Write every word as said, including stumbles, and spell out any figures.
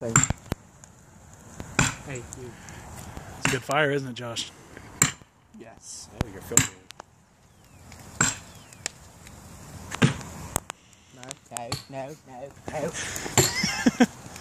Boom. Hey, you. It's a good fire, isn't it, Josh? Yes. Oh, you're filming. No, no, no, no, no.